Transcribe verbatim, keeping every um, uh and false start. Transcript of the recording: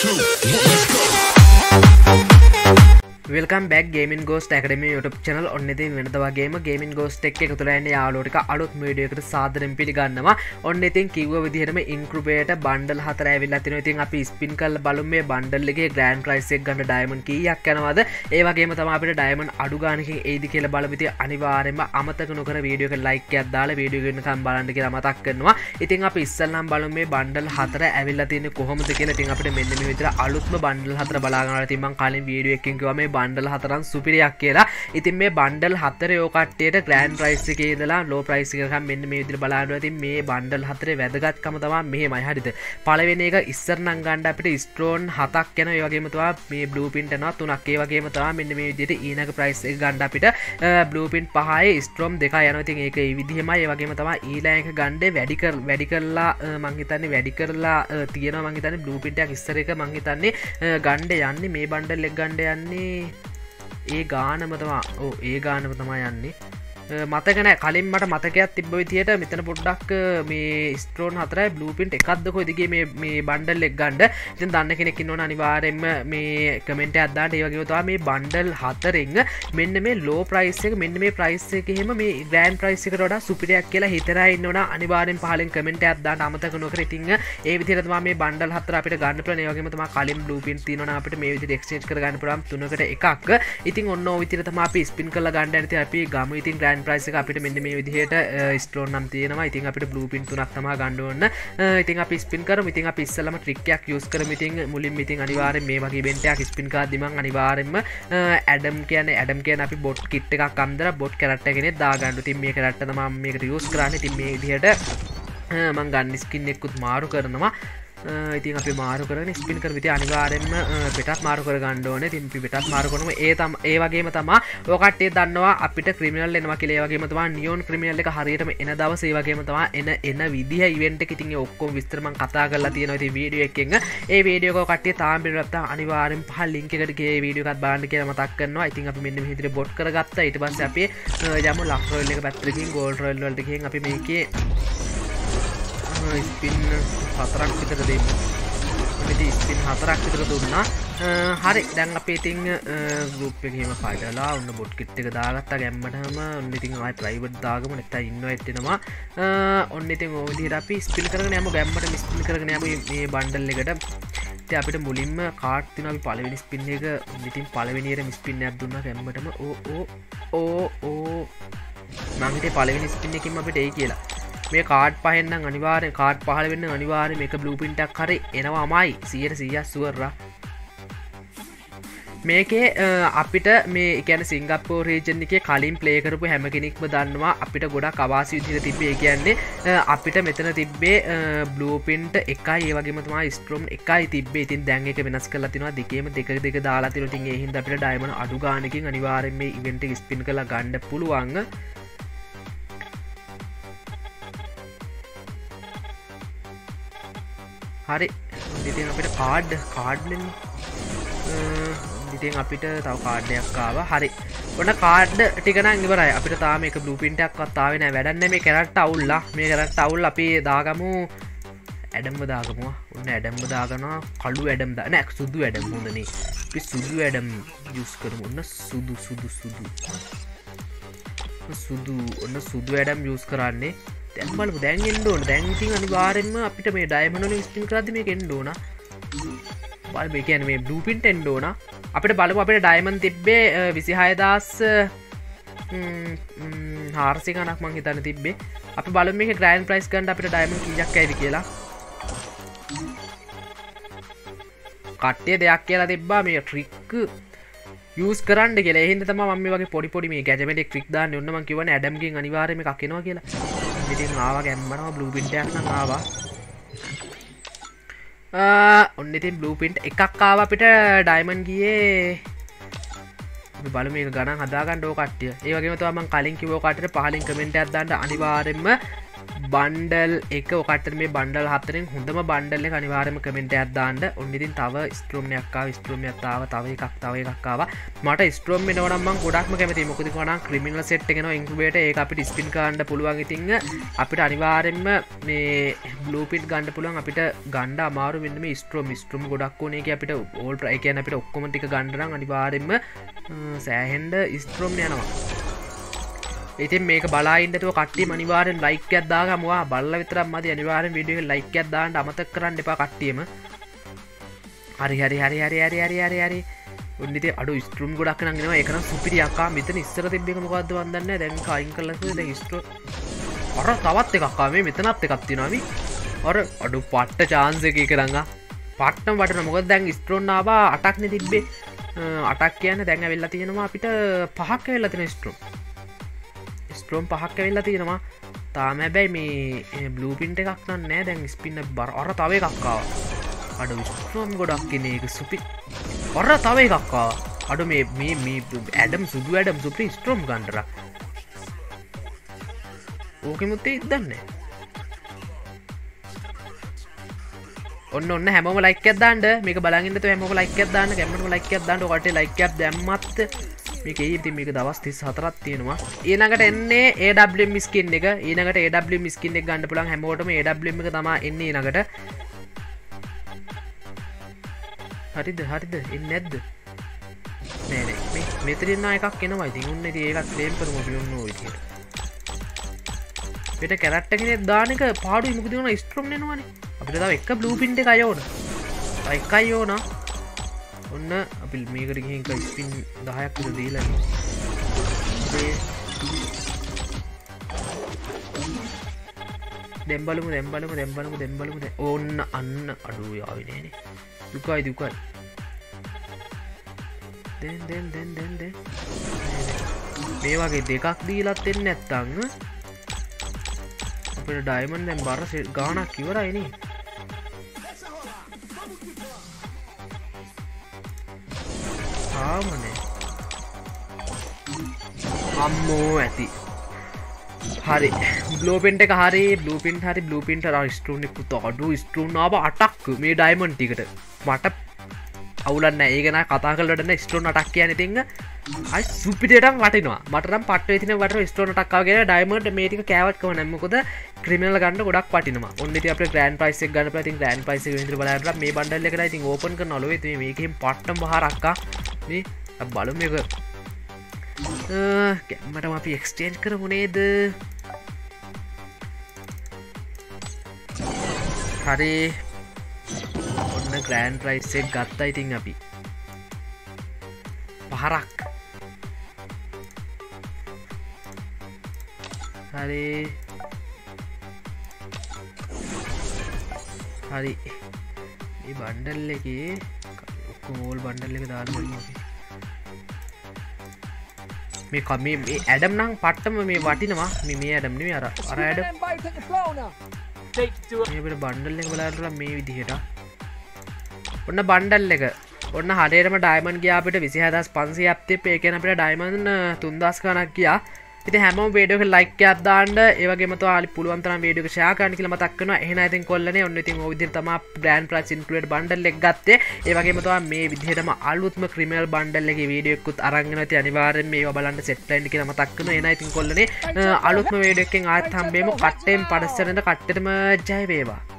two, one, let's go. Welcome back Gaming Ghost Academy YouTube channel. ඔන්න ඉතින් වෙනද වගේම Gaming Ghost එක එකතු වෙලා ඉන්නේ යාළුවෝ ටික අලුත් වීඩියෝ එකකට සාදරයෙන් පිළිගන්නවා. ඔන්න ඉතින් කිව්ව විදිහටම incubator bundle හතර ඇවිල්ලා තිනවා. ඉතින් අපි ස්පින් කරලා බලමු මේ bundle එකේ grand price එක ගන්න diamond කීයක් යනවද? ඒ වගේම තමයි අපිට diamond අඩු ගානකින් එයිද කියලා බලමු. ඉතින් අනිවාර්යයෙන්ම අමතක නොකර වීඩියෝ එකට like එකක් දාලා වීඩියෝ එක වෙනකම් බලන්න කියලා මතක් කරනවා. ඉතින් අපි ඉස්සෙල්ලාම බලමු මේ bundle හතර ඇවිල්ලා තියෙන්නේ කොහොමද කියලා. ඉතින් අපිට මෙන්න මේ විදිහට අලුත්ම bundle හතර බලා ගන්නවා. ඉතින් මම කලින් වීඩියෝ එකකින් කිව්වා මේ බන්ඩල් හතරන් සුපිරියක් කියලා. ඉතින් මේ බන්ඩල් හතරේ ඔය කට්ටියට ග්‍රෑන්ඩ් ප්‍රයිස් එකේ ඉඳලා ලෝ ප්‍රයිස් එකකම් මෙන්න මේ විදිහට බලන්න. ඉතින් මේ බන්ඩල් හතරේ වැදගත්කම තමයි මෙහෙමයි. හරිද? පළවෙනි එක ඉස්සර නම් ගන්න අපිට ස්ටෝන් හතක් යනවා. ඒ වගේම තමයි මේ බ්ලූ පින්ට් යනවා තුනක්. ඒ වගේම තමයි මෙන්න මේ විදිහට ඊනක ප්‍රයිස් එක ගන්න අපිට බ්ලූ පින්ට් පහයි ස්ටෝම් දෙකයි යනවා. ඉතින් ඒක ඒ විදිහමයි. ඒ වගේම තමයි ඊළඟ එක ගන්නේ වැඩි කර වැඩි කරලා මං හිතන්නේ වැඩි කරලා තියෙනවා. මං හිතන්නේ බ්ලූ පින්ට් එකක් ඉස්සර එක මං හිතන්නේ ගන්න යන්නේ මේ බන්ඩල් එක ගන්න යන්නේ ඒ ගානම තමා ඕ ඒ ගානම තමා යන්නේ මතකන කලින් මට මතකයක් තිබ්බ විදියට මෙතන පොඩ්ඩක් මේ ස්ටෝන් හතරයි බ්ලූ පින්ට් එකක්ද කොයිදගේ මේ මේ බන්ඩල් එක් ගන්න. ඉතින් දන්න කෙනෙක් ඉන්නවනේ අනිවාර්යෙන්ම මේ කමෙන්ට් එකක් දාන්න. ඒ වගේම තමයි මේ බන්ඩල් හතරෙන් මෙන්න මේ ලෝ ප්‍රයිස් එක මෙන්න මේ ප්‍රයිස් එකේ හැම මේ ග්‍රෑන්ඩ් ප්‍රයිස් එකට වඩා සුපිරියක් කියලා හිතලා ඉන්නවනම් අනිවාර්යෙන් පහලින් කමෙන්ට් එකක් දාන්න අමතක නොකර. ඉතින් ඒ විදිහට තමයි මේ බන්ඩල් හතර අපිට ගන්න පුළුවන්. ඒ වගේම තමයි කලින් බ්ලූ පින්ට් තියෙනවනම් අපිට මේ විදිහට එක්ස්චේන්ජ් කර ගන්න පුළුවන් තුනකට එකක්. ඉතින් ඔන්න ඔය විදිහට තමයි අපි ස්පින් කරලා ගන්න යන. ඉතින් අපි ගමු. ඉතින් ග්‍රෑන්ඩ් ප්‍රයිස් එක අපිට මෙන්න මේ විදිහට ස්ටෝන් නම් තියෙනවා. ඉතින් අපිට බ්ලූ පින් තුනක් තමයි ගන්න ඕන. ඉතින් අපි ස්පින් කරමු. ඉතින් අපි ඉස්සෙල්ලාම ට්‍රික් එකක් යූස් කරමු. ඉතින් මුලින්ම ඉතින් අනිවාර්යෙන් මේ වගේ ඉවෙන්ට් එකක් ස්පින් කරද්දි මම අනිවාර්යෙන්ම ඇඩම් කියන්නේ ඇඩම් කියන්නේ අපි බොට් කිට් එකක් අම්දලා බොට් කැරක්ටර් කෙනෙක් දාගන්න. ඉතින් මේ කැරක්ටර් තමයි මම මේකට යූස් කරන්නේ. ඉතින් මේ විදිහට මම ගන්න ස්කින් එකකුත් මාරු කරනවා. ඉතින් අපි මාරු කරගෙන ස්පින් කරමු. ඉතින් අනිවාර්යෙන්ම පිටත් මාරු කර ගන්න ඕනේ. ඉතින් අපි පිටත් මාරු කරනවා. ඒ තම ඒ වගේම තමයි ඔය කට්ටිය දන්නවා අපිට ක්‍රිමිනල් එනවා කියලා. ඒ වගේම තමයි නියොන් ක්‍රිමිනල් එක හරියටම එන දවස් ඒ වගේම තමයි එන එන විදිහ ඉවෙන්ට් එක. ඉතින් ඒ ඔක්කොම විස්තර මම කතා කරලා තියෙනවා ඉතින් වීඩියෝ එකෙන්. ඒ වීඩියෝ එක කට්ටිය තාම පිළිගත්තා නැත්නම් අනිවාර්යෙන් පහ ලින්ක් එකට ගිහේ වීඩියෝ එකත් බලන්න කියලා මතක් කරනවා. ඉතින් අපි මෙන්න මේ විදිහට බොට් කරගත්තා. ඊට පස්සේ අපි යමු ලක් රොයල් එක පැත්තකින් ගෝල්ඩ් රොයල් වලට ගිහින් අපි මේකේ ස්පින් හතරක් විතර දෙමු. ඉතින් ස්පින් හතරක් විතර දුන්නා. හරි දැන් අපි ඉතින් ගෲප් එකේම පඩලා ඔන්න බොට් කිට් එක දාගත්තා ගැම්මටම. ඔන්න ඉතින් ආයි ප්‍රයිවට් දාගමු නැත්නම් ඉන්වයිට් වෙනවා. ඔන්න ඉතින් ඔය විදිහට අපි ස්පින් කරගෙන යමු. ගැම්මට ස්පින් කරගෙන යමු මේ බන්ඩල් එකට. ඉතින් අපිට මුලින්ම කාඩ් තියෙනවා. අපි පළවෙනි ස්පින් එක ඉතින් පළවෙනියට ස්පින් එකක් දුන්නා ගැම්මටම. ඕ ඕ ඕ ඕ මම හිතේ පළවෙනි ස්පින් එකකින්ම අපිට එයි කියලා. මේ කාඩ් පහෙන් නම් අනිවාර්යෙන් කාඩ් පහළ වෙන්න අනිවාර්යෙන් මේක බ්ලූ පින්ට් එකක් හරි එනවාමයි සියයට සීයක් ෂුවර් රා. මේකේ අපිට මේ කියන්නේ සිංගප්පූර් රීජන් එකේ කලින් ප්ලේ කරපු හැම කෙනෙක්ම දන්නවා අපිට ගොඩක් අවාසි විදිහට තිබ්බේ. ඒ කියන්නේ අපිට මෙතන තිබ්බේ බ්ලූ පින්ට් එකයි ඒ වගේම තමයි ස්ට්‍රෝම් එකයි තිබ්බේ. ඉතින් දැන් ඒක වෙනස් කරලා තිනවා. දෙකේම දෙක දෙක දාලා තිනවා. ඉතින් ඒ හින්දා අපිට ඩයමන්ඩ් අඩු ගානකින් අනිවාර්යෙන් මේ ඉවෙන්ට් එක ස්පින් කරලා ගන්න පුළුවන්. හරි ඉතින් අපිට කාඩ් කාඩ්ලෙන් ඉතින් අපිට තව කාඩ් එකක් ආවා. හරි ඔන්න කාඩ් ටික නම් ඉවරයි. අපිට තාම මේක බ්ලූ පින්ට් එකක්වත් ආවේ නැහැ. වැඩක් නැහැ. මේ කැරක්ටර් අවුල්ලා මේ කැරක්ටර් අවුල් අපි දාගමු ඇඩම්ව දාගමු. ඔන්න ඇඩම්ව දාගනවා. කළු ඇඩම් දා නෑ සුදු ඇඩම් හොඳනේ. අපි සුදු ඇඩම් යූස් කරමු. ඔන්න සුදු සුදු සුදු සුදු ඔන්න සුදු ඇඩම් යූස් කරන්නේ. දැන් බලමු දැන් එන්න ඕන. දැන් ඉතින් අනිවාර්යෙන්ම අපිට මේ ඩයමන්ඩ් වලින් ස්පින් කරද්දි මේක එන්න ඕන. බලමු ඒ කියන්නේ මේ බ්ලූ පින්ට් එන්න ඕන. අපිට බලමු අපිට ඩයමන්ඩ් තිබ්බේ විසිහය දහස් හාරසිය ගණක් මං හිතන්නේ තිබ්බේ. අපි බලමු මේකේ ග්‍රෑන්ඩ් ප්‍රයිස් ගන්න අපිට ඩයමන්ඩ් කීයක් ඇයිද කියලා. කට්ටිය දෙයක් කියලා තිබ්බා මේ ට්‍රික් යූස් කරන්න කියලා. ඒ හින්දා තමයි මම මේ වගේ පොඩි පොඩි මේ ගැජමෙට් ට්‍රික් දාන්නේ. ඔන්න මං කියවනේ ඇඩම්ගෙන් අනිවාර්යයෙන්ම එකක් එනවා කියලා. ඉතින් ආවා ගැම්මනවා බ්ලූ පින්ට් එකක් නම් ආවා. ඔන්න ඉතින් බ්ලූ පින්ට් එකක් ආවා අපිට ඩයමන්ඩ් ගියේ. අපි බලමු මේක ගණන් හදාගන්න ඕක කට්ටිය. ඒ වගේම තමයි මම කලින් කිව්ව කට්ටියට පහලින් කමෙන්ට් එකක් දාන්න අනිවාර්යෙන්ම බන්ඩල් එක ඔකට මේ බන්ඩල් හතරෙන් හොඳම බන්ඩල්ල අනිවාරම කමෙන්ට ඇත්දාන්න ඔන්න ඉතින් තව ස්ට්‍රෝම්යක්කා ස්ට්‍රෝම්යත්තාව තව එකක් තව එකක්කාව මට ස්ට්‍රෝම් නවනම ගොඩක්ම කැමති මොකද වන ක්‍රමිනල් සෙට්ගෙන ඉංකුබේට ඒ අපිට ස්පින් කාන්ඩ පුළුවන් ඉතිං අපිට අනිවාරෙන්ම මේ බ්ලූපිට ගණඩ පුළුවන් අපිට ගණ්ඩ අමාරු වෙන්නම ස්ට්‍රෝම් ස්ට්‍රෝම් ගොඩක් ෝනේ අපිට ඕල් ප්‍රයි කියන අපිට ඔක්කොමටික ගණඩරන් අනිවාරෙන්ම සෑහෙන්ඩ ස්ට්‍රෝම් යනවා ඉතින් මේක බලායින්ටතුව කට්ටි මනිවාරෙන් ලයික් ඇත්දාගමවා බල්ල විතරම් මද අනිවාරෙන් විඩිය ලයික් ඇත්දාන්ට අමතක් කරන්න එපා කට්ටියම හරි හරි හරි හරි හරි හරි හරි හරි උන්නිත අඩු ස්ට්‍රුම් ගොඩක් නගෙන එකන සුපිරියක්කා මෙතන ඉස්සර තිබෙක මොකක්ද වදන්න දැන් කයින් කලස ස්ට්‍ර අර තවත් එකක්කා මේ මෙතනත් එකක්තිනවි අර අඩු පට්ට චාන්සක කරඟ පට්ටම් වටන මොකද දැන් ස්ට්‍රෝන්නාවා අටක්න තිබ්බේ අටක් කියන්න දැන් වෙල්ලා තියෙනවා අපිට පහක් වෙල්ලා තින ස්ට්‍රෝම් ස්ට්‍රෝම් පහක් වෙල්ලා තියෙනවා තාම හැබැයි මේ බ්ලූපින්ට එකක් නෑ දැන් ස්පින්න බර අර තව එකක්කාව අඩු ස්ට්‍රෝම් ගොඩක් කියන එක සුපි ඔර තව එකක්කා අඩු මේ මේ ඇඩම් සුදු ඇඩම් සුප්‍රී ස්ට්‍රෝම් ගන්ඩර ඕකෙමුත්තේ ඉදන්න ඔන්න ඔන්න හැම ලයික් දාන්න මේක බලගන්නට හැම ලයික් දාන්න ගැමට ලයික් දාන්න කට ලයික් දැම්මත් මේක ඒති මේක දවස් තිස් හතරත් තියෙනවා ඒනකට එන්නේ ඒ මිස්කින් එක ඒනකට ඒ මිස්කින් එක ගන්න පුලන් හැමෝටම ඒ එක තම එන්නේ නකට හරිද හරිද එන්න නැද්ද නෑ මෙතරන්න එකක් එනවා ඉතින් උන්න ඒකක් ලේම් කරම පියන්න විදියට පෙට කැරට්ට කෙනෙ දානක පාඩු මුකදවන ස්ට්‍රෝම් නෙනවානේ අපිට තව එක බ්ලූපින්ට එක අයෝන එකයි ඕන ඔන්න අපිල් මේකට ගිහික ස්පින් දහයක් ද දීලා දෙම්බලමු දෙම්බලම දෙම්බලමු දෙම්බලමු ඔන්න අන්න අඩු යාවිනේනේ දුකයි දුකයි දැන් දැන් දැන් දැන් දැන් මේ වගේ දෙකක් දීලත් එන්න නැත්තං අපිට ඩයමන් දැන් බර ගානක් ඉවරයිනේ ආමනේ අම්මෝ ඇති හරි බ්ලෝපෙන්ට එක හරි බ්ලූපින් හරි බ්ලූපින්ට ස්ටරෝන පුත අඩු ස්ටරෝනාව අටක් මේ ඩයිමන් ටිකට මට අවුලන්න ඒගෙන කතා කලටන ස්ටෝන අටක් කියන තිංහ අයි සුපිටටම් වටිනවා මටනම් පට තින වට ස්ටෝන ටක්කාගෙන ඩයිමට මේටික කෑවත්ක නැමකොද ක්‍රමල ගන්න ගොඩක් පටිනවා ඔන්න අප ග්‍රන් පයිස ගන්න පති ග්‍රන් පයිස ර බලට මේ බන්ඩල්ල එක ඉතින් ඕපන් නොලව මේකින් පට්ටම් හරක්කා මේ බලම එක ගැම්මටම අපි එක්ස්ටේන්ජ් කරමුණේද හරි ඔන්න ග්‍රෑන් ප්‍රයිස්සෙක් ගත්තා ඉතින් අපි පහරක් හරි හරි මේ බන්ඩල් එකේ ඔක්කොමෝල් බන්ඩල් එක දාන්න මේ කම මේ ඇඩම් නම් පට්ටම මේ වටිනවා මේ ඇඩම්න අර අර ඇඩ බන්ඩල් එක බලාටල මේ විදිහට ඔන්න බන්ඩල් එක ඔන්න හරේටම ඩයිමන් ගයාපට විසිහදස් පන්සේ අපතේ පේකන අපට ඩයිමන් තුන්දස් කනක් කියා ඉති හැම වේඩක ලයික් අදදාන්න ඒවගේමත ආලි පුළුවන්තරම් වේඩක ශාකාන කියල මතක්කන එහන ඇතින් කොල්ලන ඔන්න ඉතින් විදි තම ග්‍රන් ප්‍රස් ඉන්ක්‍රේට් බන්ඩල් එක් ගත්තේ ඒවගේමතවා මේ විදිහටම අලුත්ම ක්‍රමල් බන්ඩල්ලගේ වීඩියකුත් අරංගනති අනිවාරෙන් මේ බලන්න සෙට්ලයින්් කියෙන මතක්කන එන ඉතින් කොල්ලනේ අලුත්ම වේඩක්ෙන් ආත් හම්බේම කට්ටෙන් පඩස්සරට කට්ටටම ජයවේවා